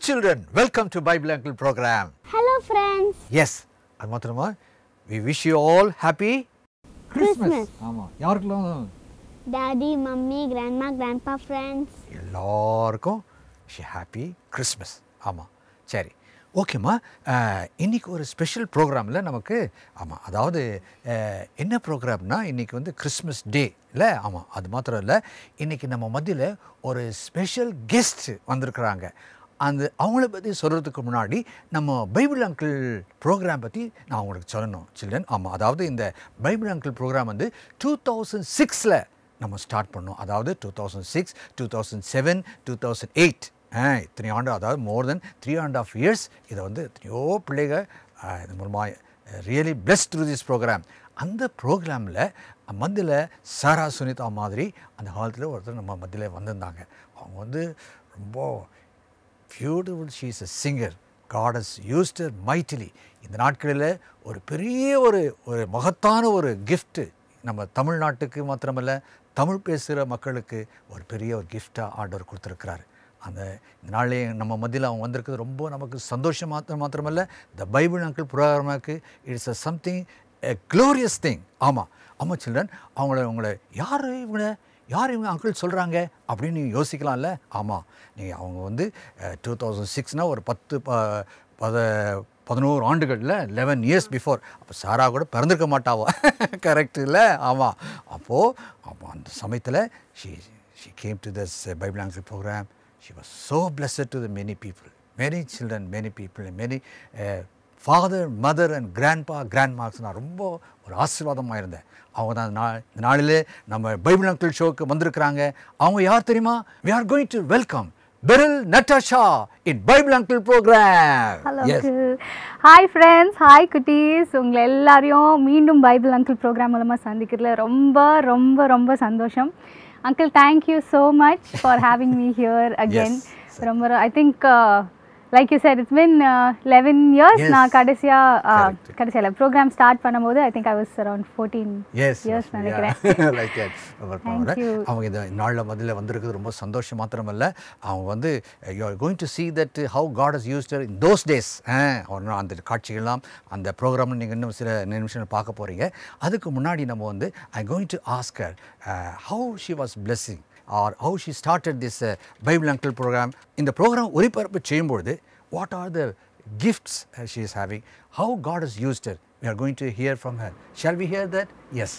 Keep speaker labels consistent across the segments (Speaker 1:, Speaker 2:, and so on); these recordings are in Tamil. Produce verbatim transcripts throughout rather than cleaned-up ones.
Speaker 1: children, welcome to Bible Uncle program.
Speaker 2: Hello friends.
Speaker 1: Yes, அது மாத்திரமா we wish you all happy
Speaker 2: Christmas.
Speaker 1: ஆமா, யாருக்கெல்லாம்?
Speaker 2: Daddy, mummy, grandma, grandpa, friends.
Speaker 1: எல்லாருக்கும் happy Christmas. ஆமா, சரி. ஓகேம்மா, இன்றைக்கி ஒரு ஸ்பெஷல் ப்ரோக்ராமில் நமக்கு ஆமாம் அதாவது என்ன ப்ரோக்ராம்னா இன்றைக்கி வந்து கிறிஸ்மஸ் டே இல்லை? ஆமாம், அது மாத்திரம் இல்லை, இன்றைக்கி நம்ம மத்தியில் ஒரு ஸ்பெஷல் கெஸ்ட் வந்திருக்கிறாங்க. அந்த அவங்கள பற்றி சொல்கிறதுக்கு முன்னாடி நம்ம பைபிள் அங்கிள் ப்ரோக்ராம் பற்றி நான் உங்களுக்கு சொல்லணும் சில்ட்ரன். ஆமாம், அதாவது இந்த பைபிள் அங்கிள் ப்ரோக்ராம் வந்து டூ தௌசண்ட் சிக்ஸில் நம்ம ஸ்டார்ட் பண்ணோம். அதாவது two thousand six two thousand seven two thousand eight இத்தனை ஆண்டு, அதாவது more then three and half years இதை வந்து எத்தனையோ பிள்ளைகள் இது மூலமாக really blessed through this program. அந்த ப்ரோக்ராமில் மத்தியில் சாரா சுனிதா மாதிரி அந்த காலத்தில் ஒருத்தர் நம்ம மத்தியில் வந்திருந்தாங்க. அவங்க வந்து ரொம்ப beautiful, she is a singer. God has used her mightily. இந்த நாட்களில் ஒரு பெரிய ஒரு ஒரு மகத்தான ஒரு கிஃப்ட்டு நம்ம தமிழ்நாட்டுக்கு மாத்திரமல்ல, தமிழ் பேசுகிற மக்களுக்கு ஒரு பெரிய ஒரு கிஃப்டாக ஆர்டர் கொடுத்துருக்கிறாரு. அந்த இந்த நாளிலே நம்ம மத்தியில் அவங்க வந்திருக்கிறது ரொம்ப நமக்கு சந்தோஷம் மாத்திரம் மாத்திரமல்ல, த பைபிள் அங்கிள் ப்ரோக்ராமுக்கு it's a something a glorious thing. ஆமாம் ஆமாம் சில்ட்ரன், அவங்கள உங்களை யார் இவங்கள யார் இவங்க அங்கிள் சொல்கிறாங்க அப்படின்னு நீங்கள் யோசிக்கலாம்ல. ஆமாம், நீங்கள் அவங்க வந்து டூ தௌசண்ட் சிக்ஸ்னால் ஒரு பத்து ப பத பதினோரு ஆண்டுகளில் லெவன் இயர்ஸ் பிஃபோர், அப்போ சாரா கூட பிறந்திருக்க மாட்டாவோ, கரெக்ட் இல்லை? ஆமாம், அப்போது அப்போ அந்த சமயத்தில் she she came to this Bible uncle program. She was so blessed to the many people, many children, many people, and many uh, father, mother and grandpa, grandmas. நான் ரொம்ப ஒரு ஆசீர்வாதமாக இருந்தேன். அவங்க தான் இந்த நாளிலே நம்ம பைபிள் அங்கிள் ஷோக்கு வந்திருக்கிறாங்க. அவங்க யார் தெரியுமா? We are going to welcome Beryl Natasha in Bible Uncle program.
Speaker 3: Hello yes. Uncle. Hi friends, hi cuties. உங்களை எல்லாரையும் மீண்டும் பைபிள் அங்கிள் ப்ரோக்ராம் மூலமாக சந்திக்கிறதுல ரொம்ப ரொம்ப ரொம்ப சந்தோஷம். Uncle, thank you so much for having me here again. Yes. Romba, I think, uh, like you said, it's been uh, eleven years. Yes. Na kadesiya uh, kadesiya la program start பண்ணும்போது I think I was around fourteen
Speaker 1: yes,
Speaker 3: years நினைக்கிறேன்.
Speaker 1: Like that.
Speaker 3: Thank you.
Speaker 1: அவங்க இந்த நாளில் மதியில் வந்திருக்கிறது ரொம்ப சந்தோஷம் மாத்திரமல்ல, அவங்க வந்து you are going to see that how God has used her in those days. அவர் அந்த காட்சிகள்லாம் அந்த ப்ரோக்ராம் நீங்கள் இன்னும் சில நிமிஷம் பார்க்க போகிறீங்க. அதுக்கு முன்னாடி நம்ம வந்து I am going to ask her uh, how she was blessing or how she started this uh, Bible Uncle program. In the program ஒளிபரப்பு செய்யும்போது what are the gifts uh, she is having, how God has used her. We are going to hear from her. Shall we hear that? Yes.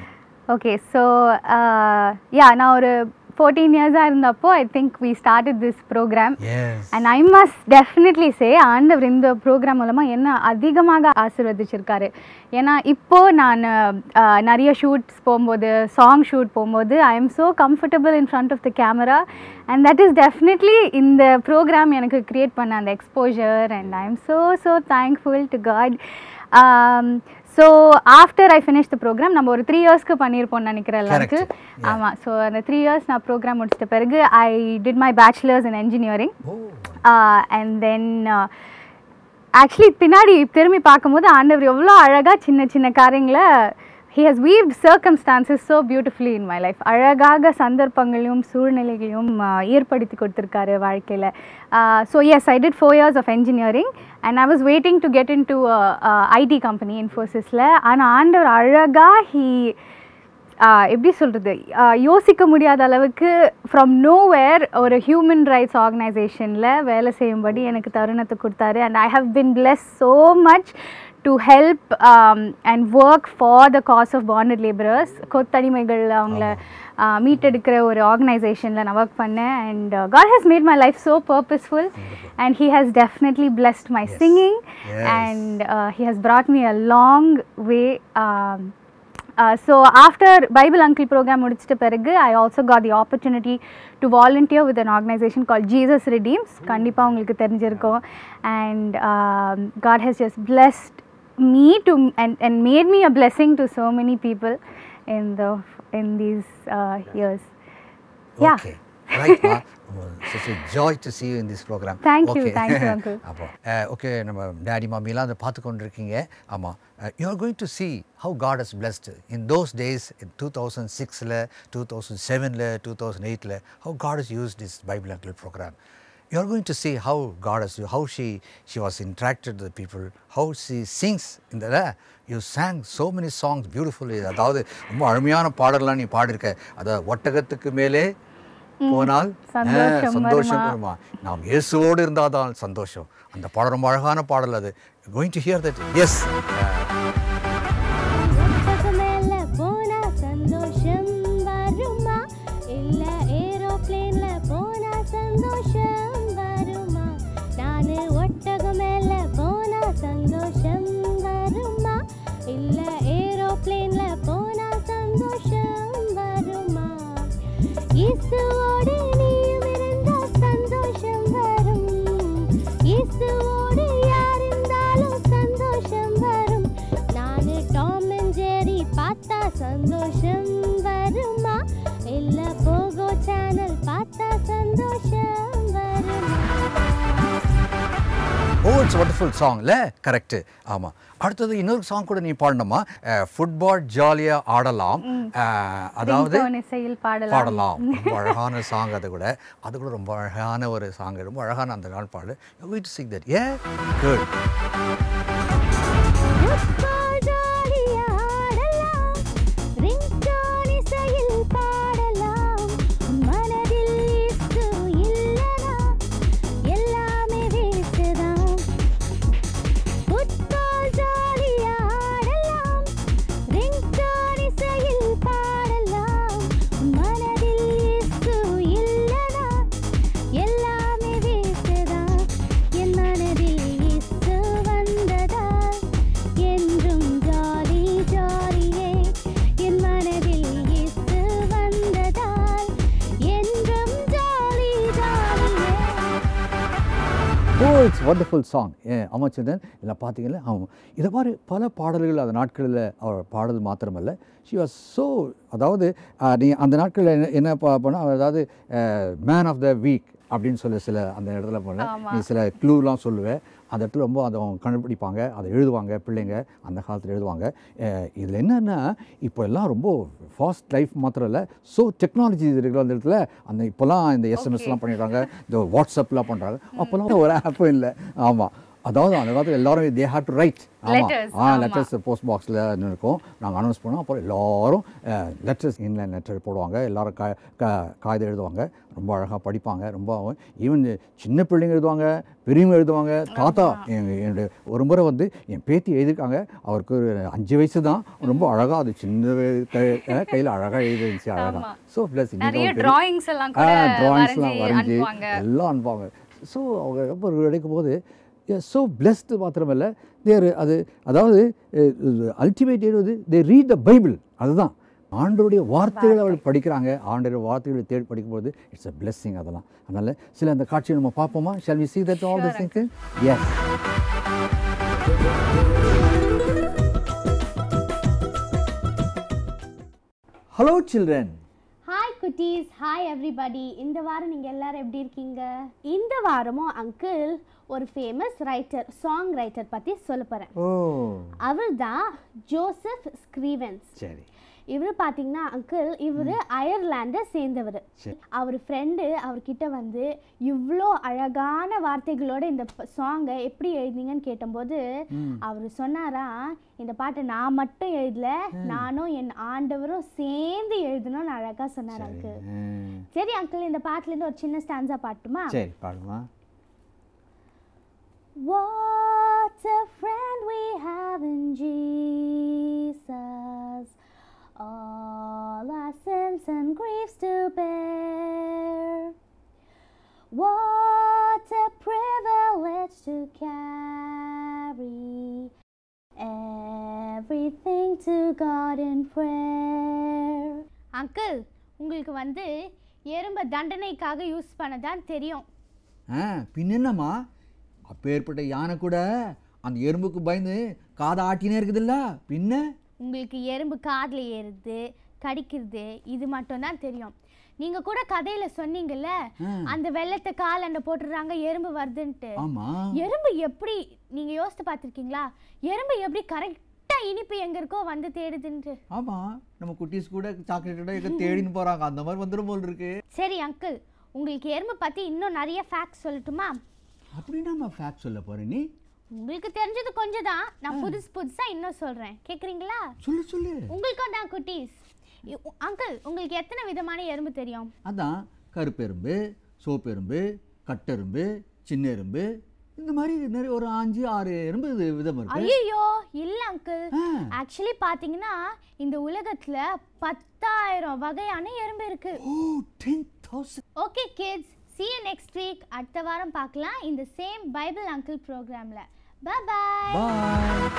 Speaker 3: Okay, so uh, yeah, நான் ஒரு fourteen years இருந்தப்போ I think we started this program.
Speaker 1: Yes.
Speaker 3: And I must definitely say ஆண்டவர் இந்த ப்ரோக்ராம் மூலமாக என்ன அதிகமாக ஆசீர்வதிச்சிருக்காரு. ஏன்னா இப்போது நான் நிறைய ஷூட்ஸ் போகும்போது, சாங் ஷூட் போகும்போது I am so comfortable in front of the camera, and that is definitely இந்த ப்ரோக்ராம் எனக்கு க்ரியேட் பண்ண அந்த exposure, and I am so so thankful to God. So after I finish the program நம்ம ஒரு த்ரீ இயர்ஸ்க்கு பண்ணியிருப்போம்னு நினைக்கிறேன் எல்லாருக்கு. ஆமாம், ஸோ அந்த த்ரீ இயர்ஸ் நான் ப்ரோக்ராம் முடிச்சிட்ட பிறகு I did my bachelors in engineering. And then actually பின்னாடி திரும்பி பார்க்கும்போது ஆண்டவர் எவ்வளோ அழகாக சின்ன சின்ன காரியங்களை he has weaved circumstances so beautifully in my life. அழகாக சந்தர்ப்பங்களையும் சூழ்நிலைகளையும் ஏற்படுத்தி கொடுத்துருக்காரு வாழ்க்கையில். So yes, I did four years of engineering and I was waiting to get in to IT company இன்ஃபோசிஸில். ஆனால் ஆண்டவர் அழகாக ஹீ எப்படி சொல்கிறது, யோசிக்க முடியாத அளவுக்கு ஃப்ரம் நோவேர் ஒரு ஹியூமன் ரைட்ஸ் ஆர்கனைசேஷனில் வேலை செய்யும்படி எனக்கு தருணத்தை கொடுத்தாரு. And I have been blessed so much to help um, and work for the cause of bonded laborers. கொத்தடிமைகள் அவங்கள மீட்டெடுக்கிற ஒரு ஆர்கனைசேஷனில் நான் ஒர்க் பண்ணேன். And God has made my life so purposeful and he has definitely blessed my yes. singing yes. and uh, he has brought me a long way. Um, uh, so after Bible Uncle program முடிச்சிட்ட பிறகு I also got the opportunity to volunteer with an organization called Jesus Redeems. கண்டிப்பாக உங்களுக்கு தெரிஞ்சிருக்கும். And um, God has just blessed me to and and made me a blessing to so many people in the in these uh, years. Yeah.
Speaker 1: Okay. Right, ma. Such a joy to see you in this program.
Speaker 3: Thank
Speaker 1: okay.
Speaker 3: you, thank you, uncle.
Speaker 1: அப்போ ஓகே, நம்ம டாடி மம்மிலாம் அதை பார்த்து கொண்டு இருக்கீங்க. ஆமாம், you are going to see how God has blessed in those days in two thousand six ல, two thousand seven ல, two thousand eight ல, how God has used this Bible Uncle program. you are going to see how God has, how she she was interacted with the people, how she sings in the, you sang so many songs beautifully. அதாவது ரொம்ப அருமையான பாடலாம் நீ பாடிருக்க. அத ஒட்டகத்துக்கு மேலே போனால் சந்தோஷம் வருமா, நாம் இயேசுவோடு இருந்தாதான் சந்தோஷம். அந்த பாடல் ரொம்ப அழகான பாடல். அது going to hear that. Yes. Oh, it's a wonderful song, le? Correct. ஆமா. அடுத்தது இன்னொரு சாங் கூட நீ பாடணுமா? ஃபுட்பால் ஜாலியா ஆடலாம், அதாவது பாடலாம். ரொம்ப அழகான சாங். அது கூட அது கூட ரொம்ப அழகான ஒரு சாங், ரொம்ப அழகான அந்த நாள் பாடு. You're going to sing that. Yeah? Good. It's a wonderful song. ஆமாம் சில்ட்ரன், இதில் பார்த்தீங்கன்னா ஆமாம் இதை மாதிரி பல பாடல்கள் அந்த நாட்களில் அவர் பாடல் மாத்திரமல்ல, ஷி வாஸ் ஸோ, அதாவது நீ அந்த நாட்களில் என்ன என்ன போனால், அதாவது மேன் ஆஃப் த வீக் அப்படின்னு சொல்லி சில அந்த இடத்துல போனால் நீ சில க்ளூலாம் சொல்லுவேன். அந்த இடத்துல ரொம்ப அதை கண்டுபிடிப்பாங்க, அதை எழுதுவாங்க பிள்ளைங்க, அந்த காலத்தில் எழுதுவாங்க. இதில் என்னென்னா இப்போ எல்லாம் ரொம்ப ஃபாஸ்ட் லைஃப் மாத்திரம் இல்லை, ஸோ டெக்னாலஜி இருக்கிற அந்த இடத்துல அந்த இப்போல்லாம் இந்த எஸ்எம்எஸ்லாம் பண்ணிடுறாங்க, இந்த வாட்ஸ்அப்லாம் பண்ணுறாங்க. அப்போல்லாம் ஒரு ஆப்பும் இல்லை. ஆமாம், அதாவது அந்த காலத்தில் எல்லாரும் தே ஹேவ் டு ரைட். ஆமாம், ஆ லெட்டர்ஸ் போஸ்ட் பாக்ஸில் இருக்கும், நாங்கள் அனௌன்ஸ் பண்ணோம். அப்புறம் எல்லோரும் லெட்டர்ஸ் இன்லைன் லெட்டர் போடுவாங்க, எல்லோரும் கா காகிதம் எழுதுவாங்க, ரொம்ப அழகாக படிப்பாங்க. ரொம்ப ஈவன் சின்ன பிள்ளைங்க எழுதுவாங்க, பெரியவங்க எழுதுவாங்க. தாத்தா என்னுடைய ஒரு முறை வந்து என் பேத்தி எழுதியிருக்காங்க, அவருக்கு ஒரு அஞ்சு வயசு தான், ரொம்ப அழகாக அது சின்ன கையில் அழகாக எழுதிருந்துச்சு, அழகாக. ஸோ ப்ளஸ் ட்ராயிங்ஸ்லாம் வரைஞ்சி எல்லாம் அனுப்புவாங்க. ஸோ அவங்க ரொம்ப கிடைக்கும் போது ஸோ பிளெஸ்டு மாத்திரமல்ல, தேர் அது அதாவது அல்டிமேட் எழுது தே ரீட் த பைபிள். அதுதான் ஆண்டவருடைய வார்த்தைகளை அவள் படிக்கிறாங்க, ஆண்டவருடைய வார்த்தைகளை தேடி படிக்கும்போது இட்ஸ் அ பிளெஸ்ஸிங். அதெல்லாம் அதனால் சில அந்த காட்சியை நம்ம பார்ப்போமா? Shall we see that all this things? Yes. Hello children.
Speaker 2: Hi குட்டீஸ், ஹாய் எவ்ரிபடி. இந்த வாரம் நீங்கள் எல்லாரும் எப்படி இருக்கீங்க? இந்த வாரமும் அங்கிள் ஒரு ஃபேமஸ் ரைட்டர், சாங் ரைட்டர் பற்றி சொல்ல போகிறேன். அவர் தான் ஜோசப் ஸ்க்ரீவன்ஸ். சரி, இவர் பார்த்தீங்கன்னா அங்கிள் இவர் அயர்லாண்டை சேர்ந்தவர். அவர் ஃப்ரெண்டு அவர்கிட்ட வந்து இவ்வளோ அழகான வார்த்தைகளோட இந்த சாங்கை எப்படி எழுதிங்கன்னு கேட்டபோது அவர் சொன்னாரா, இந்த பாட்டை நான் மட்டும் எழுதல, நானும் என் ஆண்டவரும் சேர்ந்து எழுதணும்னு அழகாக சொன்னார் அங்கிள். சரி அங்கிள், இந்த பாட்டுலேருந்து ஒரு சின்ன ஸ்டான்ஸா பாட்டுமா?
Speaker 1: சரி பாடுமா.
Speaker 2: What a friend we have in Jesus, all our sins and griefs to bear. What a privilege to carry everything to God in prayer. Uncle, உங்களுக்கு வந்து எறும்பை தண்டனைக்காக யூஸ் பண்ணதான் தெரியும்.
Speaker 1: ஆ பின்ன என்னம்மா, அப்பேற்பட்ட யானை கூட அந்த எறும்புக்கு பயந்து காதை ஆட்டினே இருக்குதுல்ல, பின்ன
Speaker 2: உங்களுக்கு எறும்பு காதில் ஏறுது, கடிக்கிறது, இது மட்டும் தான் தெரியும். நீங்க கூட கதையில சொன்னீங்கல்ல, அந்த வெள்ளத்தை காலண்ட போட்டுறாங்க எறும்பு வருதுன்ட்டு. எறும்பு எப்படி, நீங்க யோசித்து பார்த்துருக்கீங்களா? எறும்பு எப்படி கரெக்டா இனிப்பு எங்க இருக்கோ வந்து தேடுதுன்ட்டு.
Speaker 1: ஆமா, நம்ம குட்டீஸ் கூட சாக்லேட்டோட எங்க தேடின்னு போறாங்க, அந்த மாதிரி வந்துடும் போல் இருக்கு.
Speaker 2: சரி அங்கிள், உங்களுக்கு எறும்பு பற்றி இன்னும் நிறைய ஃபேக்ட்ஸ் சொல்லட்டுமா?
Speaker 1: அப்படின்னா நான் ஃபேக்ட் சொல்ல போகிறேன். நீ
Speaker 2: உங்களுக்கு தெரிஞ்சது கொஞ்சம் தான், நான் புதுசு புதுசாக இன்னும் சொல்கிறேன். கேட்குறீங்களா?
Speaker 1: சொல்லு சொல்லு.
Speaker 2: உங்களுக்கும் தான் குட்டீஸ். அங்கிள், உங்களுக்கு எத்தனை விதமான எறும்பு தெரியும்?
Speaker 1: அதான் கருப்பெரும்பு, சோப்பெரும்பு, கட்டெரும்பு, சின்ன எறும்பு, இந்த மாதிரி நிறைய ஒரு அஞ்சு ஆறு எறும்பு விதம் இருக்கு.
Speaker 2: ஐயோ இல்லை அங்கிள், ஆக்சுவலி பார்த்தீங்கன்னா இந்த உலகத்தில் பத்தாயிரம் வகையான எறும்பு இருக்கு. Okay kids, see you next week. அடுத்த வாரம் பார்க்கலாம் இந்த சேம் பைபிள் அங்கிள் ப்ரோக்ராம்ல. Bye bye.
Speaker 1: Bye.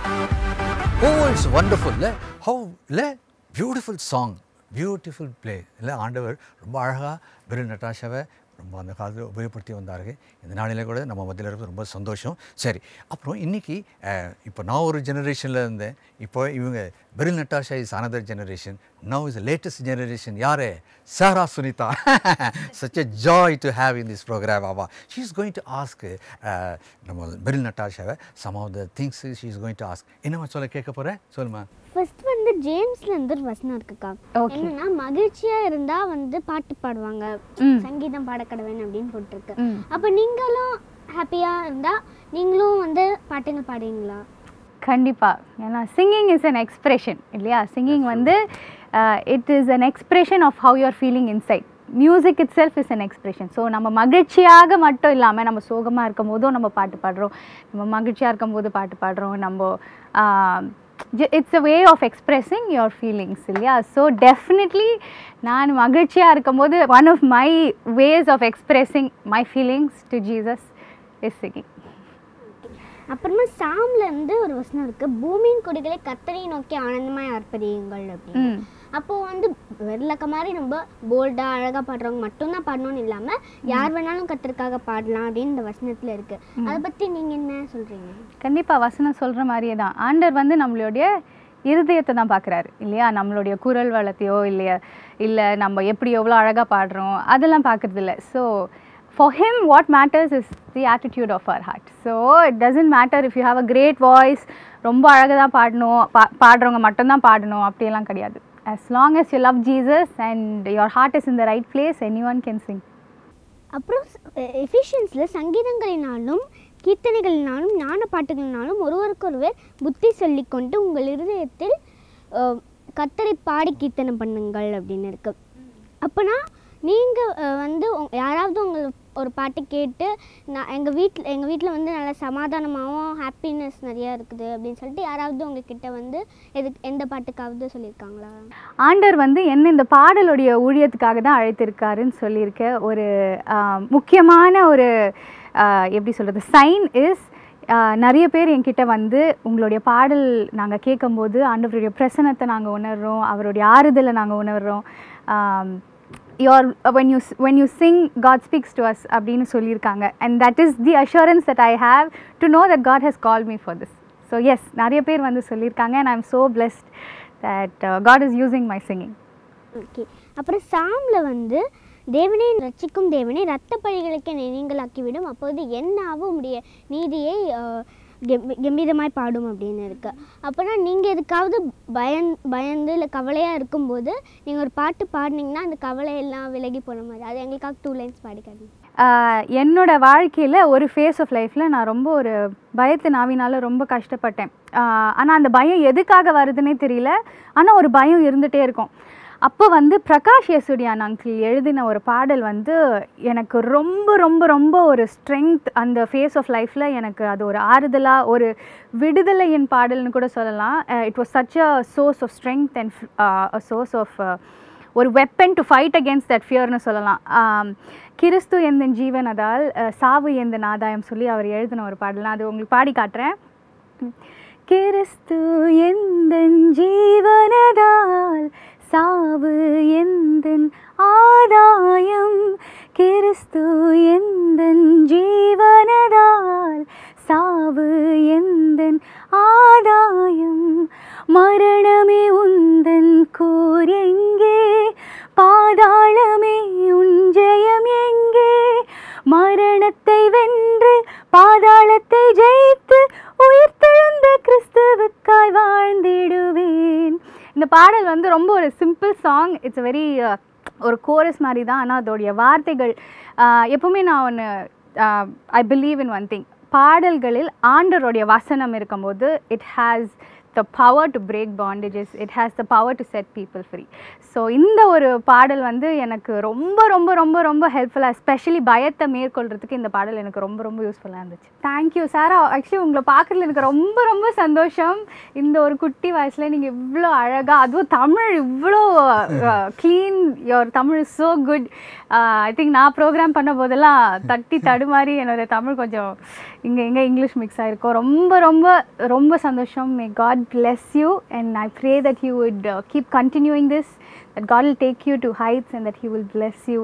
Speaker 1: Oh, it's wonderful. Le how le beautiful song, beautiful play. Le ஆண்டவர் ரொம்ப அழகாக பெரில் நட்டாஷாவை ரொம்ப அந்த காலத்தில் உபயோகப்படுத்தி வந்தார்கள். இந்த நாளில் கூட நம்ம மத்தியில் இருக்கிறது ரொம்ப சந்தோஷம். சரி, அப்புறம் இன்றைக்கி இப்போ நான் ஒரு ஜெனரேஷனில் இருந்தேன். இப்போ இவங்க Beryl Natasha is another generation. Now is latest generation. யார்? Sara Sunita. Such a joy to have in this program. Ava. She is going to ask uh, நம்ம பெரில் நட்டாஷாவை some of the things she is going to ask. என்னம்மா சொல்ல கேட்க போகிறேன்? சொல்லுமா.
Speaker 2: ஃபர்ஸ்ட் வந்து ஜேம்ஸ்ல இருந்து ஒரு வசனம் இருக்குக்கா. என்னன்னா மகிழ்ச்சியா இருந்தா வந்து பாட்டு பாடுவாங்க, சங்கீதம் பாடக்கடவன் அப்படின்னு போட்டிருக்கு. அப்ப நீங்களும் ஹாப்பியா இருந்தா நீங்களும் வந்து பாட்டுங்க பாடுவீங்களா?
Speaker 3: கண்டிப்பாக. ஏன்னா சிங்கிங் இஸ் அன் எக்ஸ்பிரஷன் இல்லையா? சிங்கிங் வந்து it is an expression of how you are feeling inside. Music itself is an expression. So நம்ம மகிழ்ச்சியாக மட்டும் இல்லாமல் நம்ம சோகமாக இருக்கும் போதும் நம்ம பாட்டு பாடுறோம், நம்ம மகிழ்ச்சியாக இருக்கும் போது பாட்டு பாடுறோம். நம்ம it's a way of expressing your feelings இல்லையா? ஸோ டெஃபினெட்லி நான் மகிழ்ச்சியாக இருக்கும் போது one of my ways of expressing my feelings to Jesus is singing.
Speaker 2: அப்புறமா சாம்ல இருந்து ஒரு வசனம் இருக்கு, பூமியின் கொடிகளை கர்த்தரை நோக்கி ஆனந்தமாய் ஆர்ப்பரியுங்கள் அப்படின்னு. அப்போ வந்து வெள்ளக்க மாதிரி நம்ம போல்டா அழகா பாடுறவங்க மட்டும்தான் பாடணும்னு இல்லாம யார் வேணாலும் கர்த்தருக்காக பாடலாம் அப்படின்னு இந்த வசனத்துல இருக்கு. அதை பத்தி நீங்க என்ன சொல்றீங்க?
Speaker 3: கண்டிப்பா வசனம் சொல்ற மாதிரியே தான் ஆண்டவர் வந்து நம்மளுடைய இருதயத்தை தான் பார்க்குறாரு இல்லையா? நம்மளுடைய குரல் வளத்தையோ இல்லையா இல்லை நம்ம எப்படி எவ்வளோ அழகாக பாடுறோம் அதெல்லாம் பார்க்குறது இல்லை. So for him what matters is the attitude of our heart. So it doesn't matter if you have a great voice, ரொம்ப அழகாக தான் பாடணும், பா பாடுறவங்க மட்டும்தான் பாடணும் அப்படியெல்லாம் கிடையாது. As long as you love Jesus and your heart is in the right place, anyone can sing.
Speaker 2: அப்புறம் எஃபிஷியன்ஸில் சங்கீதங்களினாலும் கீர்த்தனைகளினாலும் ஞான பாட்டுகளினாலும் ஒருவருக்கொருவர் புத்தி சொல்லிக்கொண்டு உங்கள் இருதயத்தில் கர்த்தரை பாடி கீர்த்தனை பண்ணுங்கள் அப்படின்னு இருக்குது. அப்போனா நீங்கள் வந்து யாராவது உங்கள் ஒரு பாட்டு கேட்டு நான் எங்கள் வீட்டில் எங்கள் வீட்டில் வந்து நல்ல சமாதானமாகவும் ஹாப்பினஸ் நிறையா இருக்குது அப்படின்னு சொல்லிட்டு யாராவது உங்ககிட்ட வந்து எது எந்த பாட்டுக்காவது சொல்லியிருக்காங்களா?
Speaker 3: ஆண்டவர் வந்து என்ன இந்த பாடலுடைய ஊழியத்துக்காக தான் அழைத்திருக்காருன்னு சொல்லியிருக்க ஒரு முக்கியமான ஒரு எப்படி சொல்கிறது சைன் இஸ், நிறைய பேர் என்கிட்ட வந்து உங்களுடைய பாடல் நாங்கள் கேட்கும்போது ஆண்டவருடைய பிரசன்னத்தை நாங்கள் உணர்கிறோம், அவருடைய ஆறுதலை நாங்கள் உணர்கிறோம், your when you when you sing God speaks to us அப்படினு சொல்லியிருக்காங்க. And that is the assurance that I have to know that God has called me for this. So yes, நிறைய பேர் வந்து சொல்லியிருக்காங்க and I am so blessed that uh, God is using my singing.
Speaker 2: Okay. அப்புறம் சாம்ல வந்து தேவனை ரட்சிக்கும் தேவனை இரத்த பழிகளுக்கு நீங்களாக்கிவிடும், அப்போது என்னாவும் உடைய நீதியை கம்பீரமாய் பாடும் அப்படின்னு இருக்கு. அப்போனா நீங்கள் எதுக்காவது பயந் பயந்து இல்லை கவலையாக இருக்கும்போது நீங்கள் ஒரு பாட்டு பாடினீங்கன்னா அந்த கவலையெல்லாம் விலகி போன மாதிரி, அது எங்களுக்காக டூ லைன்ஸ் பாடிக்காது.
Speaker 3: என்னோடய வாழ்க்கையில் ஒரு ஃபேஸ் ஆஃப் லைஃப்பில் நான் ரொம்ப ஒரு பயத்து நாவினால ரொம்ப கஷ்டப்பட்டேன். ஆனால் அந்த பயம் எதுக்காக வருதுன்னே தெரியல, ஆனால் ஒரு பயம் இருந்துகிட்டே இருக்கும். அப்போ வந்து பிரகாஷ் யசுடியான் அங்கிள் எழுதின ஒரு பாடல் வந்து எனக்கு ரொம்ப ரொம்ப ரொம்ப ஒரு ஸ்ட்ரென்த், அந்த ஃபேஸ் ஆஃப் லைஃப்பில் எனக்கு அது ஒரு ஆறுதலாக ஒரு விடுதலையின் பாடல்னு கூட சொல்லலாம். It was such a source of strength and a source of ஒரு weapon to fight against that ஃபியர்னு சொல்லலாம். கிறிஸ்து எந்தன் ஜீவனதால் சாவு எந்தன் ஆதாயம் சொல்லி அவர் எழுதின ஒரு பாடல், நான் அது உங்களுக்கு பாடி காட்டுறேன். கிறிஸ்து எந்தன் ஜீவனதால் சாவு எந்தன் ஆதாயம், கிறிஸ்து எந்தன் ஜீவனதால் சாவு எந்தன் ஆதாயம், மரணமே உந்தன் கூர் எங்கே, பாதாளமே உன் ஜெயம் எங்கே, மரணத்தை வென்று பாதாளத்தை ஜெயித்து உயிர்த்தெழுந்த கிறிஸ்துவுக்காய் வாழ்ந்திடுவேன். இந்த பாடல் வந்து ரொம்ப ஒரு சிம்பிள் சாங். இட்ஸ் வெரி ஒரு கோரஸ் மாதிரி தான். ஆனால் அதோடைய வார்த்தைகள் எப்பவுமே நான் ஒன்று I believe in one thing, பாடல்களில் ஆண்டவருடைய வசனம் இருக்கும்போது it has the power to break bondages, it has the power to set people free. So இந்த ஒரு பாடல் வந்து எனக்கு ரொம்ப ரொம்ப ரொம்ப ரொம்ப ஹெல்ப்ஃபுல்லாக, எஸ்பெஷலி பயத்தை மேற்கொள்கிறதுக்கு இந்த பாடல் எனக்கு ரொம்ப ரொம்ப யூஸ்ஃபுல்லாக இருந்துச்சு. தேங்க்யூ சாரா. ஆக்சுவலி உங்களை பார்க்குறதுல எனக்கு ரொம்ப ரொம்ப சந்தோஷம். இந்த ஒரு குட்டி வயசில் நீங்கள் இவ்வளோ அழகாக, அதுவும் தமிழ் இவ்வளோ clean, your Tamil is so good. I think நான் ப்ரோக்ராம் பண்ண போதெல்லாம் தட்டி தடுமாறி என்னோடய தமிழ் கொஞ்சம் இங்கே எங்கே இங்கிலீஷ் மிக்ஸ் ஆகிருக்கும். ரொம்ப ரொம்ப ரொம்ப சந்தோஷம். May God bless you, and I pray that you would uh, keep continuing this, that God will take you to heights and that he will bless you.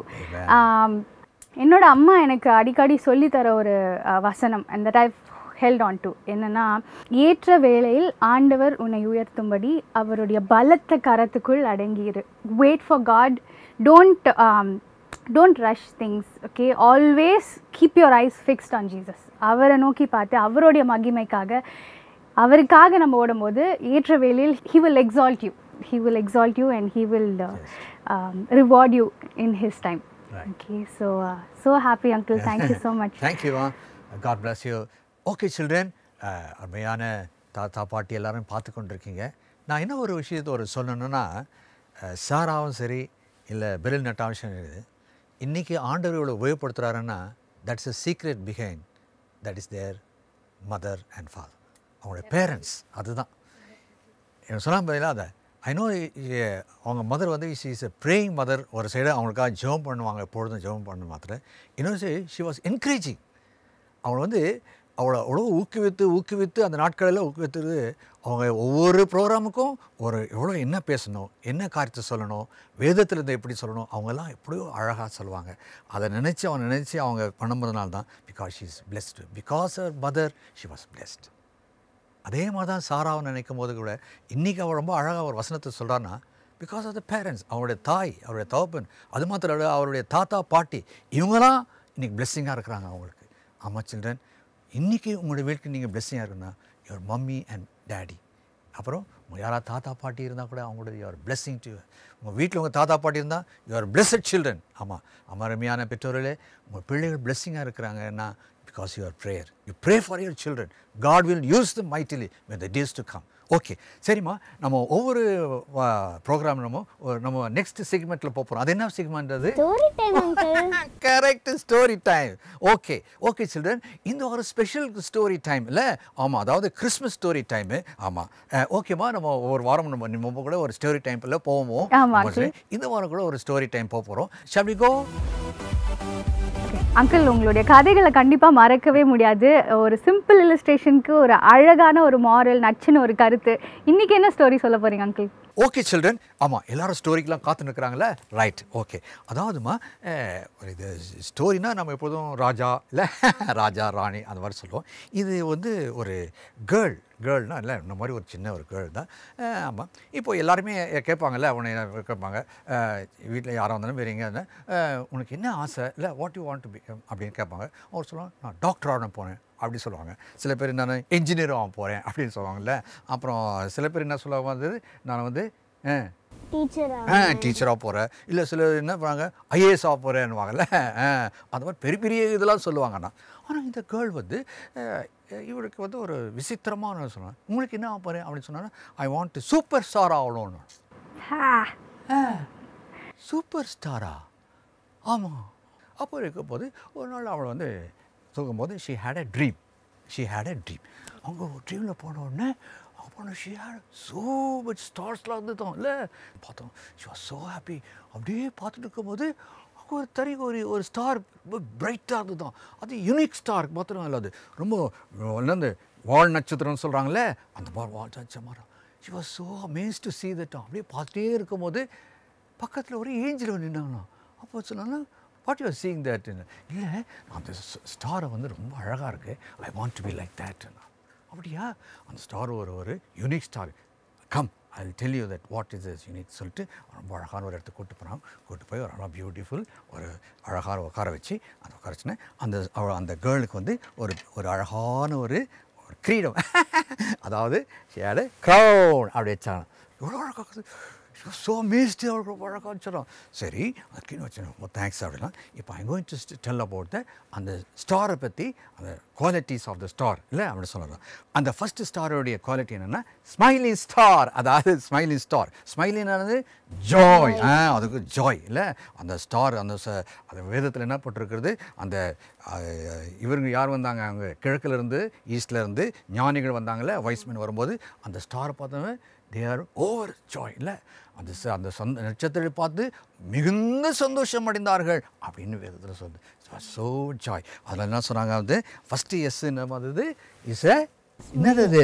Speaker 3: um என்னோட அம்மா எனக்கு அடிக்கடி சொல்லி தர ஒரு வசனம், and that I've held on to, என்னன்னா, ஏற்ற வேளையில் ஆண்டவர் உன்னை உயர்த்தும்படி அவருடைய பலத்த கரத்துக்குள் அடங்கியிரு. wait for God, don't um, don't rush things, okay? always keep your eyes fixed on Jesus. அவரை நோக்கி பார்த்து அவருடைய மகிமைக்காக அவருக்காக நம்ம ஓடும்போது ஏற்ற வேளையில் he will exalt you, he will exalt you and he will uh, yes. um, reward you in his time. Right. Okay, so uh, so happy uncle, thank you so much.
Speaker 1: Thank you, uh, God bless you. Okay children, அருமையான தாத்தா பாட்டி எல்லாரும் பார்த்து கொண்டிருக்கீங்க. நான் என்ன ஒரு விஷயத்தை ஒரு சொல்லணும்னா, சாராவும் சரி இல்லை பெரில் நட்டாஷும் சரி, இன்றைக்கி ஆண்டவர் இவ்வளோ உபயோகப்படுத்துகிறாருன்னா, that's a secret behind, that is their mother and father, அவங்களுடைய பேரண்ட்ஸ். அதுதான் எனக்கு சொன்னால் பதிலாக அதை ஐ நோ. அவங்க மதர் வந்து she is a praying mother. ஒரு சைடு அவங்களுக்காக ஜெபம் பண்ணுவாங்க, எப்பொழுதும் ஜெபம் பண்ண மாத்திரம். இன்னொரு சைடு ஷி வாஸ் என்கரேஜிங். அவங்களை வந்து அவளை அவ்வளோ ஊக்குவித்து ஊக்குவித்து அந்த நாட்களில் ஊக்குவித்து அவங்க ஒவ்வொரு ப்ரோக்ராமுக்கும் ஒரு எவ்வளோ என்ன பேசணும், என்ன காரியத்தை சொல்லணும், வேதத்தில் இருந்து எப்படி சொல்லணும், அவங்கெல்லாம் எப்படியோ அழகாக சொல்லுவாங்க. அதை நினச்சி அவங்க நினச்சி அவங்க பண்ணும்போதுனால தான், because she is blessed, because அவர் மதர் ஷி வாஸ் பிளெஸ்ட். அதே மாதிரி தான் சாராவை நினைக்கும் போது கூட இன்றைக்கி அவள் ரொம்ப அழகாக ஒரு வசனத்தை சொல்கிறான்னா, பிகாஸ் ஆஃப் த பேரண்ட்ஸ், அவருடைய தாய், அவருடைய தகப்பன், அது மாத்திரம் இல்லை அவருடைய தாத்தா பாட்டி, இவங்களாம் இன்றைக்கி பிளெஸ்ஸிங்காக இருக்கிறாங்க அவங்களுக்கு. ஆமாம் சில்ட்ரன், இன்றைக்கி உங்களுடைய வீட்டுக்கு நீங்கள் பிளெஸ்ஸிங்காக இருக்குன்னா யுவர் மம்மி அண்ட் டேடி. அப்புறம் உங்கள் யாராவது தாத்தா பாட்டி இருந்தால் கூட அவங்களோட யுவர் பிளெஸ்ஸிங் டு. உங்கள் வீட்டில் உங்கள் தாத்தா பாட்டி இருந்தால் யுவர் பிளெஸ்ஸட் சில்ட்ரன். ஆமாம், அமரமையான பெற்றோர்களே, உங்கள் பிள்ளைகள் பிளெஸ்ஸிங்காக இருக்கிறாங்கன்னா because you are prayer. You pray for your children. God will use them mightily when the days to come. Okay, சரிம்மா, நம்ம ஒவ்வொரு ப்ரோக்ராம் நம்ம நம்ம நெக்ஸ்ட் செக்மெண்ட்டில் போகிறோம். அது என்ன செக்மெண்ட்? அது
Speaker 2: story time uncle.
Speaker 1: Correct, story time. Okay okay children, இந்த ஒரு ஸ்பெஷல் ஸ்டோரி டைம் இல்லை? ஆமாம், அதாவது கிறிஸ்மஸ் ஸ்டோரி டைமு. ஆமாம், ஓகேம்மா, நம்ம ஒவ்வொரு வாரம் நம்ம நம்ம கூட ஒரு ஸ்டோரி டைமில் போவோம். இந்த வாரம் கூட ஒரு ஸ்டோரி டைம் போக போகிறோம். Shall we go?
Speaker 3: அங்கிள், உங்களுடைய கதைகளை கண்டிப்பாக மறக்கவே முடியாது. ஒரு சிம்பிள் இல்லஸ்ட்ரேஷனுக்கு ஒரு அழகான ஒரு மாரல், நச்சுன்னு ஒரு கருத்து. இன்றைக்கி என்ன ஸ்டோரி சொல்ல போகிறீங்க அங்கிள்?
Speaker 1: ஓகே சில்ட்ரன், ஆமாம், எல்லாரும் ஸ்டோரிக்கெலாம் காத்துன்னு இருக்கிறாங்களே, ரைட். ஓகே, அதாவதுமா இது ஸ்டோரினா நம்ம எப்போதும் ராஜா இல்லை ராஜா ராணி அந்த மாதிரி சொல்லுவோம். இது வந்து ஒரு கேர்ள், கேர்ள்னா இல்லை இந்த மாதிரி ஒரு சின்ன ஒரு கேர்ள் தான். ஆமாம், இப்போ எல்லாருமே கேட்பாங்கல்ல, உன்னை கேட்பாங்க வீட்டில் யாராக இருந்தாலும் வேறு எங்கே உனக்கு என்ன ஆசை இல்லை, what you want to be அப்படின்னு கேட்பாங்க. அவர் சொல்லுவாங்க, நான் டாக்டர் ஆக போனேன் அப்படி சொல்லுவாங்க. சில பேர் நான் என்ஜினியர் ஆக போகிறேன் அப்படின்னு சொல்லுவாங்கல்ல. அப்புறம் சில பேர் என்ன சொல்லுவாங்க, வந்து நான் வந்து
Speaker 2: டீச்சராக
Speaker 1: ஆ டீச்சராக போகிறேன், இல்லை சில என்ன பண்ணுவாங்க ஐஏஎஸ் ஆக போகிறேன்னுவாங்கல்ல. அந்த மாதிரி பெரிய பெரிய இதெல்லாம் சொல்லுவாங்கண்ணா. ஆனால் இந்த கேர்ள் வந்து இவருக்கு வந்து ஒரு விசித்திரமான சொன்னாங்க, உங்களுக்கு என்ன ஆக போகிறேன் அப்படின்னு சொன்னாங்கன்னா, I want to super star ஆகணும்னு. சூப்பர் ஸ்டாரா? ஆமாம். அப்போ இருக்கும்போது ஒரு நாள் அவளை வந்து தூக்கும்போது she had a dream, she had a dream. அவங்க ஒரு ட்ரீமில் போன உடனே அப்புறம் ஷி ஹேட் ஸோ மச் ஸ்டார்ஸ்லாம் இருந்துட்டோம் இல்லை பார்த்தோம். She was so happy. அப்படியே பார்த்துட்டு இருக்கும்போது அவங்க ஒரு தறி ஒரு ஒரு ஸ்டார் ரொம்ப பிரைட்டாக இருந்துதான். அது யூனிக் ஸ்டார் மாத்திரம் இல்லை, அது ரொம்ப வந்து வால் நட்சத்திரம்னு சொல்கிறாங்களே, அந்த மாதிரி வால் நட்சத்திரம். She was so amazed to see that. அப்படியே பார்த்துட்டே இருக்கும்போது பக்கத்தில் ஒரு ஏஞ்சல் நின்னாங்கண்ணா. அப்போ சொன்னாங்கன்னா, what you are seeing that? இல்லை, அந்த ஸ்டாரை வந்து ரொம்ப அழகாக இருக்குது, I want to be like that. அப்படியா? அந்த ஸ்டார் ஒரு ஒரு unique star, come I will tell you that what is this unique சொல்லிட்டு ரொம்ப அழகான ஒரு இடத்துக்கு கூப்பிட்டு போகிறாங்க. கூப்பிட்டு போய் ஒரு அழகாக பியூட்டிஃபுல் ஒரு அழகான உட்கார வச்சு அந்த உட்கார வச்சுன்னா அந்த அந்த கேர்ளுக்கு வந்து ஒரு ஒரு அழகான ஒரு ஒரு கிரீடம், அதாவது ஷி ஹேட் எ க்ரௌன் அப்படி வச்சாங்க. எவ்வளோ அழகாக ஸோ அமேஸ்டு அவருக்கு பழக்கம் வச்சிடும். சரி அதுக்குன்னு வச்சிடும் தேங்க்ஸ் அப்படின்னா. இப்போ I going to tell about the அந்த ஸ்டாரை பற்றி, அந்த குவாலிட்டிஸ் ஆஃப் த ஸ்டார் இல்லை அப்படின்னு சொல்லலாம். அந்த ஃபஸ்ட்டு ஸ்டாரோடைய குவாலிட்டி என்னென்னா ஸ்மைலிங் ஸ்டார். அதாவது ஸ்மைலிங் ஸ்டார், ஸ்மைலிங்கானது ஜாய். ஆ அதுக்கு ஜாய் இல்லை. அந்த ஸ்டார் அந்த ச அந்த வேதத்தில் என்ன போட்டிருக்கிறது, அந்த இவருங்க யார் வந்தாங்க, அவங்க கிழக்கிலேருந்து ஈஸ்ட்லேருந்து ஞானிகள் வந்தாங்கள்ல, வைஸ்மென் வரும்போது அந்த ஸ்டாரை பார்த்தவங்க தே ஆர் ஓவர் ஜாய் இல்லை. அந்த ச அந்த சொந்த நட்சத்திரத்தை பார்த்து மிகுந்த சந்தோஷம் அடைந்தார்கள் அப்படின்னு வேதத்தில் சொல்லுது. So joy. அதில் என்ன சொன்னாங்க வந்து ஃபஸ்ட்டு எஸ் என்ன மாதிரி இஸ் எ என்னது அது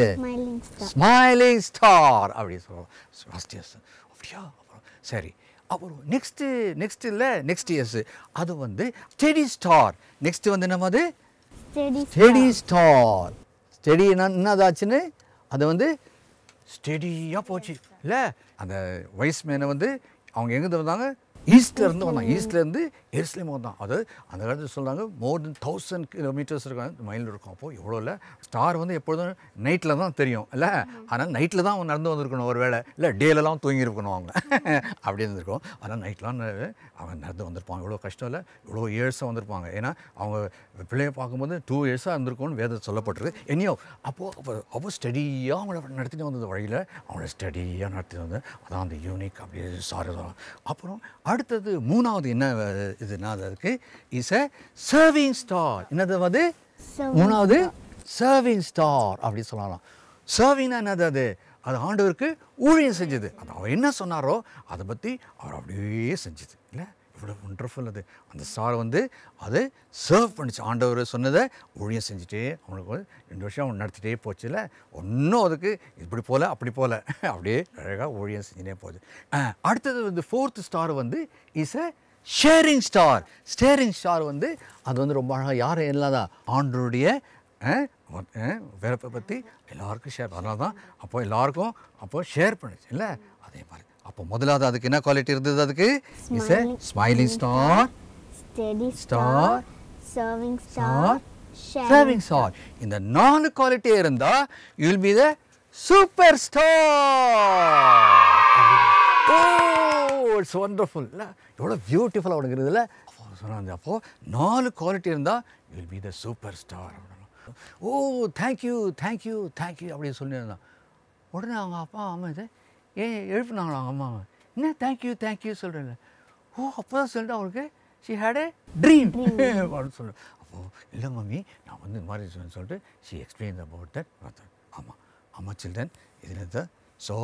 Speaker 1: ஸ்மைலிங் ஸ்டார் அப்படி சொல்லுவோம். ஃபஸ்ட் எஸ் அப்படியா. அப்புறம் சரி அப்புறம் நெக்ஸ்ட்டு நெக்ஸ்ட் இல்லை நெக்ஸ்ட் எஸ் அது வந்து ஸ்டெடி ஸ்டார். நெக்ஸ்ட்டு வந்து என்ன மாதிரி ஸ்டெடி ஸ்டார். ஸ்டெடி என்ன என்னதாச்சுன்னு அது வந்து ஸ்டெடியாக போச்சு இல்லை. அந்த வைஸ்மேனை வந்து அவங்க எங்கேருந்து வந்தாங்க, ஈஸ்ட்லேருந்து வந்தாங்க. ஈஸ்ட்லேருந்து எருசலேம் வந்தான். அது அந்த காலத்தில் சொல்கிறாங்க மோர் தென் தௌசண்ட் கிலோமீட்டர்ஸ் இருக்காங்க மைல் இருக்கும். அப்போது எவ்வளோ இல்லை. ஸ்டார் வந்து எப்பொழுதும் நைட்டில் தான் தெரியும் இல்லை. ஆனால் நைட்டில் தான் அவன் நடந்து வந்திருக்கணும் ஒரு வேளை இல்லை, டேலெலாம் தூங்கியிருக்கணும் அவங்க அப்படி இருந்திருக்கும். ஆனால் நைட்லாம் அவன் நடந்து வந்திருப்பாங்க. இவ்வளோ கஷ்டம் இல்லை, இவ்வளோ இயர்ஸாக வந்திருப்பாங்க. ஏன்னா அவங்க பிள்ளையை பார்க்கும்போது டூ இயர்ஸாக இருந்திருக்கும்னு வேதம் சொல்லப்பட்டிருக்கு. என்னையோ அப்போது அப்போ அப்போ ஸ்டடியாக அவங்கள நடத்திட்டு வந்தது வழியில் அவங்கள ஸ்டடியாக நடத்திட்டு வந்து அதான் அந்த யூனிக் அப்படியே சாரி. அப்புறம் அடுத்தது மூணாவது என்ன இதுனா அதுக்கு இஸ் எ சர்விங் ஸ்டார். என்னது வந்து மூணாவது சர்விங் ஸ்டார் அப்படி சொல்லலாம். சர்விங்னா என்னது, அது அது ஆண்டவருக்கு ஊழியம் செஞ்சது. அது அவர் என்ன சொன்னாரோ அதை பற்றி அவர் அப்படியே செஞ்சது இல்லை. இவ்வளோ ஒண்டர்ஃபுல். அது அந்த ஸ்டார் வந்து அது சர்வ் பண்ணிச்சு. ஆண்டவர் சொன்னதை ஊழியம் செஞ்சுட்டே அவனுக்கு வந்து ரெண்டு வருஷம் அவன் நடத்திட்டே போச்சு இல்லை. ஒன்றும் அதுக்கு இப்படி போல் அப்படி போல் அப்படியே அழகாக ஊழியம் செஞ்சுட்டே போகுது. அடுத்தது வந்து ஃபோர்த் ஸ்டார் வந்து is a sharing star. Sharing star வந்து அது வந்து ரொம்ப அழகாக யாரும் இல்லாத ஆண்டருடைய பிறப்பை பற்றி எல்லாருக்கும் ஷேர். அதனால தான் அப்போ எல்லாருக்கும் அப்போ ஷேர் பண்ணிச்சு இல்லை. அதே மாதிரி அப்போ முதலாவது அதுக்கு என்ன குவாலிட்டி இருந்தது, அதுக்கு is a smiling star, steady star, serving star, sharing star. இந்த நாலு குவாலிட்டி இருந்தால் you will be the super star. Oh it's wonderful இல்லை. எவ்வளோ பியூட்டிஃபுல்லாக உனக்கு இருக்குதுல்ல. அப்போ சொன்னாங்க அப்போது நாலு குவாலிட்டி இருந்தால் you will be the super star. Oh thank you thank you thank you அப்படின்னு சொல்லியிருந்தான். உடனே அவங்க அப்பா அம்மா இது ஏன் எழுப்புனாங்களா அவங்க அம்மா, என்ன தேங்க்யூ தேங்க்யூ சொல்கிறேன். ஓ அப்போ தான் சொல்லிட்டு அவருக்கு ஷி ஹேட் ஏ ட்ரீம் அப்படின்னு சொல்கிறேன். அப்போது இல்லை மம்மி நான் வந்து இந்த மாதிரி சொல்லிட்டு ஷி எக்ஸ்பிளைன் அபவுட் தட். ஆமாம் ஆமாம் சில்ட்ரன் இதில் தான். ஸோ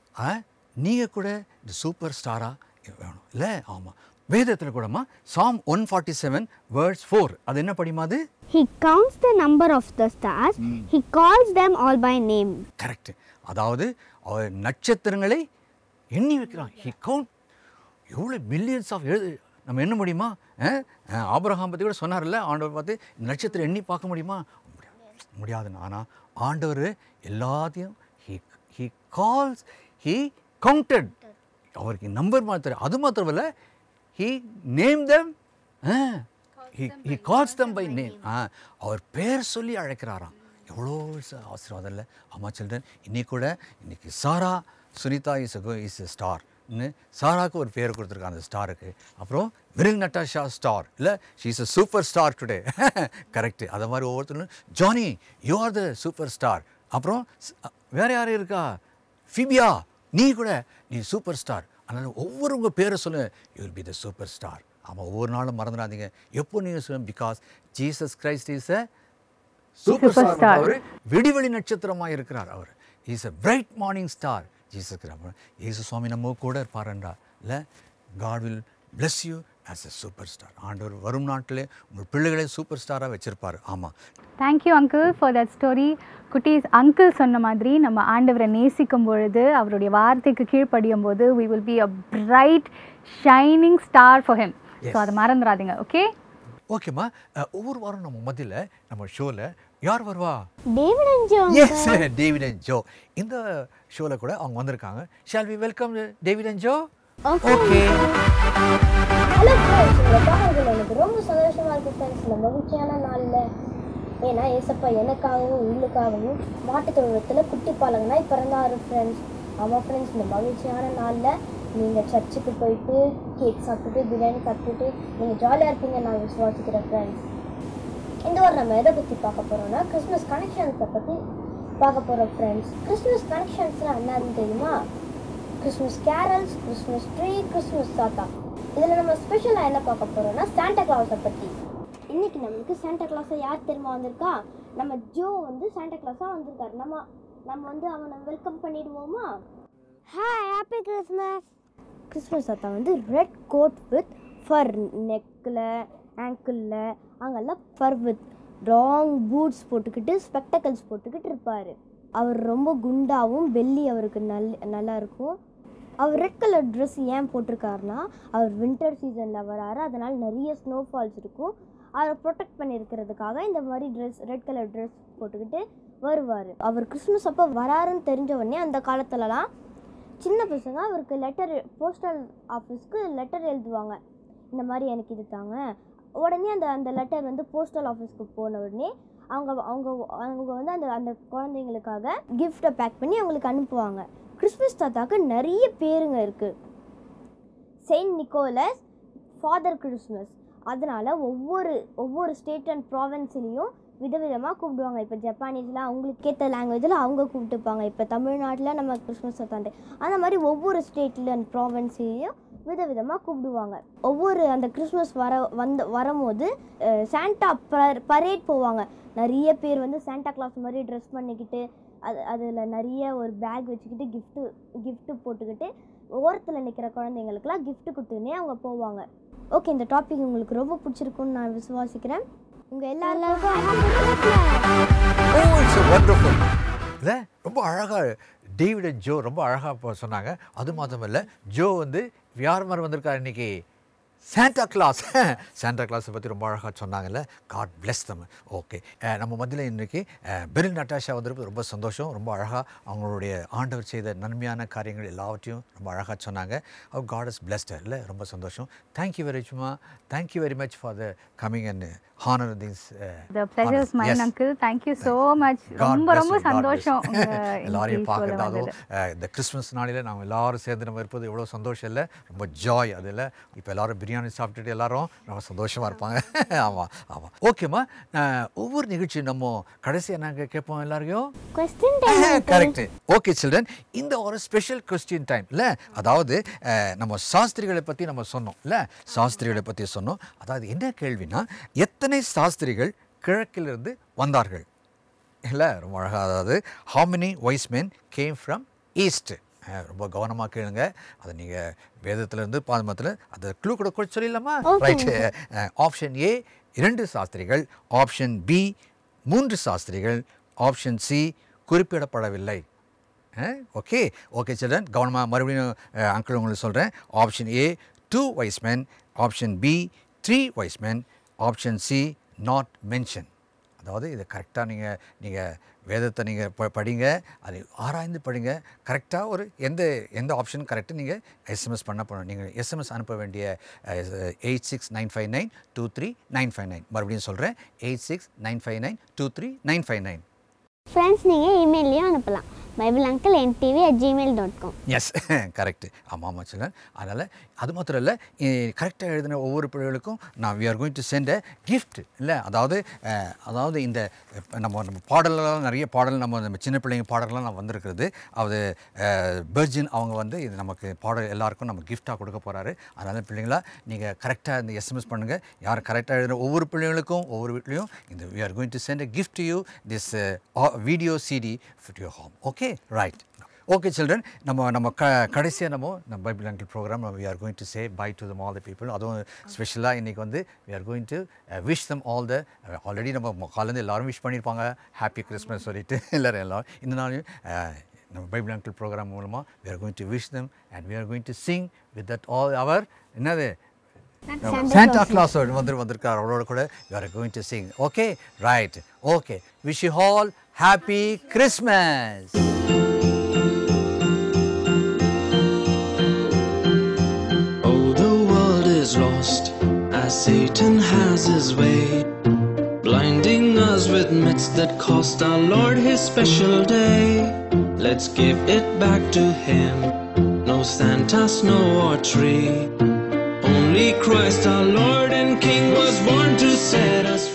Speaker 1: நீங்கள் கூட இந்த சூப்பர் ஸ்டாராக வேணும் இல்லை. ஆமாம் வேதத்தில் கூடமா psalm one forty seven words four அது என்ன படிமா அது
Speaker 2: He counts the number of the stars. Hmm. He calls them all by name.
Speaker 1: Correct. அதாவது அவர் நட்சத்திரங்களை எண்ணி வைக்கிறான். He count எவ்வளோ மில்லியன்ஸ் ஆஃப் எழுது நம்ம எண்ண முடியுமா? ஆபிரகாம் பற்றி கூட சொன்னார்ல, ஆண்டவர் பார்த்து நட்சத்திரம் எண்ணி பார்க்க முடியுமா? முடியாது முடியாதுன்னு. ஆனால் ஆண்டவர் எல்லாத்தையும் he he calls he counted. அவருக்கு நம்பர் மாத்திரம் அது மாத்திரமில்லை, he name them. He, he calls them by name. அவர் பேர் சொல்லி அழைக்கிறாராம். எவ்வளோ ஆசீர்வாதம் இல்லை. அம்மா சில்ட்ரன் இன்னைக்கு கூட இன்னைக்கு Sara Sunita is is a star. சாராவுக்கு ஒரு பேர் கொடுத்துருக்காங்க அந்த ஸ்டாருக்கு. அப்புறம் பெரில் நட்டாஷா ஸ்டார் இல்லை, she is a super star today. Correct. அதை மாதிரி ஒவ்வொருத்தரும் Johnny you are the super star. அப்புறம் வேறு யாரும் இருக்கா, ஃபிபியா நீ கூட நீ சூப்பர் ஸ்டார். அதனால் ஒவ்வொரு உங்கள் பேரை சொல்லு, you will be the super star. ஆமாம் ஒவ்வொரு நாளும் மறந்துடாதீங்க. எப்போ நீங்கள் சொல்லுங்க, because Jesus Christ is a super star. அவர் விடிவெளி நட்சத்திரமாக இருக்கிறார். அவர் is a bright morning star. Jesus இயேசு சுவாமி நம்ம கூட இருப்பாருன்றா இல்லை. God will bless you as a super star. ஆண்டவர் வரும் நாட்டிலே உங்கள் பிள்ளைகளே சூப்பர் ஸ்டாராக வச்சுருப்பார். ஆமாம்.
Speaker 3: Thank you uncle for that story. குட்டீஸ், அங்கிள் சொன்ன மாதிரி நம்ம ஆண்டவரை நேசிக்கும் பொழுது, அவருடைய வார்த்தைக்கு கீழ்ப்படியும் போது we will be a bright shining star for him. So அதை மறந்துடாதீங்க. ஓகே
Speaker 1: ஓகேம்மா. ஒவ்வொரு வாரம் நம்ம மத்தியில் நம்ம ஷோவில் யார் வருவா?
Speaker 2: David and Joe.
Speaker 1: Yes, David and Joe. இந்த ஷோவில் கூட அவங்க வந்திருக்காங்க. Shall we welcome David and Joe? Okay.
Speaker 4: Hello friends, உங்களை பார்க்கறதுல எனக்கு ரொம்ப சந்தோஷமாக இருக்குது ஃப்ரெண்ட்ஸ். இந்த மகிழ்ச்சியான நாளில் ஏன்னா ஏசப்பா எனக்காகவும் உங்களுக்காகவும் மாட்டுத் தொழுவத்தில் குட்டி பாலகனாய் பிறந்தாரு ஃப்ரெண்ட்ஸ். ஆமாம் ஃப்ரெண்ட்ஸ், இந்த மகிழ்ச்சியான நாளில் நீங்கள் சர்ச்சுக்கு போயிட்டு கேக் சாப்பிட்டுட்டு பிரியாணி சாப்பிட்டுட்டு நீங்கள் ஜாலியாக இருப்பீங்க நான் விசுவாசிக்கிறேன் ஃப்ரெண்ட்ஸ். இந்த வாரம் நம்ம எதை பற்றி பார்க்க போகிறோம்னா கிறிஸ்மஸ் கனெக்ஷன்ஸை பற்றி பார்க்க போகிறோம் ஃப்ரெண்ட்ஸ். கிறிஸ்மஸ் கனெக்ஷன்ஸ்லாம் என்னன்னு தெரியுமா? Christmas carols, Christmas tree, Christmas தாத்தா. இதில் நம்ம ஸ்பெஷலாக என்ன பார்க்க போகிறோம்னா சாண்டா கிளாஸை பற்றி. இன்றைக்கி நம்மளுக்கு சாண்டா கிளாஸை யார் தெரியுமா வந்திருக்கா? நம்ம ஜோ வந்து சாண்டா கிளாஸாக வந்திருக்காரு. நம்ம நம்ம வந்து அவனை வெல்கம் பண்ணிடுவோமா?
Speaker 2: Hi, happy Christmas.
Speaker 4: கிறிஸ்மஸ் தாத்தா வந்து ரெட் கோட் வித் ஃபர், நெக்கில் ஆங்கிளில் அங்கெல்லாம் ஃபர் வித் லாங் பூட்ஸ் போட்டுக்கிட்டு ஸ்பெக்டக்கல்ஸ் போட்டுக்கிட்டு இருப்பார். அவர் ரொம்ப குண்டாகவும் பெல்லி அவருக்கு நல் நல்லா இருக்கும். அவர் ரெட் கலர் ட்ரெஸ் ஏன் போட்டிருக்காருனா அவர் வின்டர் சீசனில் வராரு, அதனால் நிறைய ஸ்னோஃபால்ஸ் இருக்கும். அவரை ப்ரொடெக்ட் பண்ணியிருக்கிறதுக்காக இந்த மாதிரி ட்ரெஸ் ரெட் கலர் ட்ரெஸ் போட்டுக்கிட்டு வருவார். அவர் கிறிஸ்மஸ் அப்போ வராருன்னு தெரிஞ்ச உடனே அந்த காலத்துலலாம் சின்ன பசங்க அவருக்கு லெட்டர் போஸ்டல் ஆஃபீஸ்க்கு லெட்டர் எழுதுவாங்க, இந்த மாதிரி எனக்கு இது தாங்க. உடனே அந்த அந்த லெட்டர் வந்து போஸ்டல் ஆஃபீஸ்க்கு போன உடனே அவங்க அவங்க அவங்க வந்து அந்த அந்த குழந்தைங்களுக்காக கிஃப்டை பேக் பண்ணி அவங்களுக்கு அனுப்புவாங்க. கிறிஸ்மஸ் தாத்தாவுக்கு நிறைய பேருங்க இருக்குது. Saint Nicholas, Father Christmas. அதனால் ஒவ்வொரு ஒவ்வொரு ஸ்டேட் அண்ட் ப்ராவின்ஸ்லேயும் விதவிதமாக கூப்பிடுவாங்க. இப்போ ஜப்பானீஸ்லாம் அவங்களுக்கு ஏற்ற லாங்குவேஜில் அவங்க கூப்பிட்டுப்பாங்க. இப்போ தமிழ்நாட்டில் நம்ம கிறிஸ்மஸ் தாத்தாண்டு அந்த மாதிரி ஒவ்வொரு ஸ்டேட்டில் அண்ட் ப்ராவின்ஸ்லேயும் விதவிதமாக கூப்பிடுவாங்க. ஒவ்வொரு அந்த கிறிஸ்மஸ் வர வந்து வரும்போது சாண்டா ப பரேட் போவாங்க. நிறைய பேர் வந்து சாண்டா கிளாஸ் மாதிரி ட்ரெஸ் பண்ணிக்கிட்டு அது அதில் நிறைய ஒரு பேக் வச்சுக்கிட்டு கிஃப்ட்டு கிஃப்ட்டு போட்டுக்கிட்டு ஓரத்தில் நிற்கிற குழந்தைங்களுக்குலாம் கிஃப்ட்டு கொடுத்துன்னே அவங்க போவாங்க. ஓகே, இந்த டாபிக் உங்களுக்கு ரொம்ப பிடிச்சிருக்குன்னு நான் விசுவாசிக்கிறேன். உங்கள் எல்லாருக்கும்
Speaker 1: இல்லை ரொம்ப அழகாக டேவிட் அண்ட் ஜோ ரொம்ப அழகாக சொன்னாங்க. அது மாத்திரம் இல்லை, ஜோ வந்து யார் மாதிரி வந்திருக்காரு இன்றைக்கி? Santa Claus. சாண்டா கிளாஸை பற்றி ரொம்ப அழகாக சொன்னாங்கல்ல. காட் பிளெஸ் தம். ஓகே, நம்ம மத்தியில் இன்றைக்கி பெரில் நட்டாஷா வந்திருப்பது ரொம்ப சந்தோஷம். ரொம்ப அழகாக அவங்களுடைய ஆண்டவர் செய்த நன்மையான காரியங்கள் எல்லாவற்றையும் ரொம்ப அழகாக சொன்னாங்க. அவர் காட் இஸ் பிளெஸ்ட் இல்லை, ரொம்ப சந்தோஷம். தேங்க்யூ வெரி மச்மா, thank you very much for the coming and honour this.
Speaker 3: The pleasure is mine, uncle. Thank you so much. ரொம்ப ரொம்ப சந்தோஷம்
Speaker 1: எல்லாரையும் பார்க்குறது. அதுவும் இந்த கிறிஸ்மஸ் நாளில் நாங்கள் எல்லாரும் சேர்ந்து நம்ம இருப்பது எவ்வளோ சந்தோஷம் இல்லை, ரொம்ப ஜாய். அதில் இப்போ எல்லாரும் பிரியாணி சாப்பிட்டுட்டு எல்லாரும் ரொம்ப சந்தோஷமாக இருப்பாங்க. ஆமாம் ஆமாம். ஓகேம்மா, ஒவ்வொரு நிகழ்ச்சியும் நம்ம கடைசியாக நாங்கள் கேட்போம் எல்லாரையும்
Speaker 2: கொஸ்டின்
Speaker 1: கரெக்ட். ஓகே சில்ட்ரன், இந்த ஒரு ஸ்பெஷல் கொஸ்டின் டைம் இல்லை. அதாவது நம்ம சாஸ்திரிகளை பற்றி நம்ம சொன்னோம் இல்லை, சாஸ்திரிகளை பற்றி சொன்னோம். அதாவது என்ன கேள்வினா, எத்தனை சாஸ்திரிகள் கிழக்கிலிருந்து வந்தார்கள் இல்லை? ரொம்ப அழகாக. அதாவது how many wise men came from east. ரொம்ப கவனமாக கேளுங்க. அதை நீங்கள் வேதத்திலேருந்து பாதமத்தில் அதை க்ளூ கூட கூட சொல்லிடலாமா? ரைட். ஆப்ஷன் ஏ இரண்டு சாஸ்திரிகள், ஆப்ஷன் பி மூன்று சாஸ்திரிகள், ஆப்ஷன் சி குறிப்பிடப்படவில்லை. ஓகே ஓகே சில்ட்ரன், கவனமாக மறுபடியும் அங்கிள் உங்களுக்கு சொல்கிறேன். Option A two wise men, option B three wise men, option C not mention. அதாவது இதை கரெக்டாக நீங்கள் நீங்கள் வேதத்தை நீங்கள் ப படிங்க, அதை ஆராய்ந்து படிங்க. கரெக்டாக ஒரு எந்த எந்த ஆப்ஷன் கரெக்டாக நீங்கள் எஸ்எம்எஸ் பண்ண போகணும். நீங்கள் எஸ்எம்எஸ் அனுப்ப வேண்டிய eight six nine five nine two three nine five nine மறுபடியும் சொல்கிறேன், eight six nine five nine two three nine five nine.
Speaker 2: Friends, நீங்கள் இமெயிலையும் அனுப்பலாம், Bible uncle NDTV at Gmail dot com.
Speaker 1: Yes correct. ஆமாம் ஆமாம் சில்ட்ரன். அதனால் அது மாத்திரம் இல்லை, கரெக்டாக எழுதின ஒவ்வொரு பிள்ளைகளுக்கும் நான் we are going to send a gift இல்லை. அதாவது அதாவது இந்த நம்ம நம்ம பாடலாம் நிறைய பாடல் நம்ம நம்ம சின்ன பிள்ளைங்க பாடலாம் நான் வந்திருக்கிறது. அது பெர்ஜின் அவங்க வந்து இது நமக்கு பாடல் எல்லாருக்கும் நம்ம கிஃப்டாக கொடுக்க போகிறாரு. அதனால் பிள்ளைங்களா நீங்கள் கரெக்டாக இந்த எஸ்எம்எஸ் பண்ணுங்கள். யார் கரெக்டாக எழுதுகிற ஒவ்வொரு பிள்ளைங்களுக்கும் ஒவ்வொரு வீட்லேயும் இந்த we are going to send a gift to you this video CD for your home. Okay right. Okay children, நம்ம நம்ம க கடைசியாக நம்ம நம்ம Bible uncle program we are going to say bye to them all the people. அதுவும் ஸ்பெஷலாக இன்றைக்கி வந்து we are going to wish them all the already நம்ம காலேருந்து எல்லோரும் விஷ் பண்ணியிருப்பாங்க ஹாப்பி கிறிஸ்மஸ் சொல்லிட்டு எல்லோரும் எல்லோரும். இந்த நாளையும் நம்ம பைபிள் அங்கிள் ப்ரோக்ராம் மூலமாக we are going to wish them and we are going to sing with that all our என்னது Santa Claus வந்து வந்திருக்கார். அவரோட கூட we are going to sing. Okay, right. Okay. Wish you all happy Christmas.
Speaker 5: Oh, the world is lost as Satan has his way, blinding us with myths that cost our Lord his special day. let's give it back to him. No Santa, snow or tree, only Christ our Lord and King was born to set us free.